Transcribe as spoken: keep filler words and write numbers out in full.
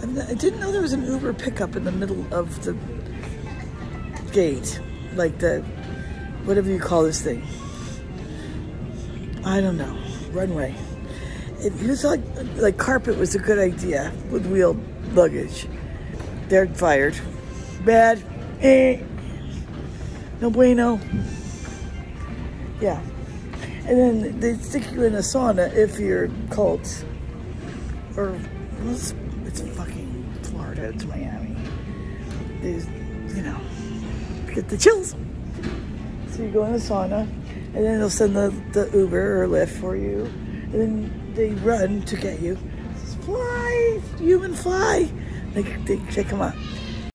I didn't know there was an Uber pickup in the middle of the gate, like the, whatever you call this thing. I don't know, runway. It, it was like, like carpet was a good idea with wheeled luggage. They're fired. Bad. Eh. No bueno. Yeah. And then they stick you in a sauna if you're cult. Or, it's, it's fucking Florida, it's Miami. They, you know, get the chills. So you go in a sauna, and then they'll send the, the Uber or Lyft for you. And then they run to get you. Fly, human fly. They, they, they come on.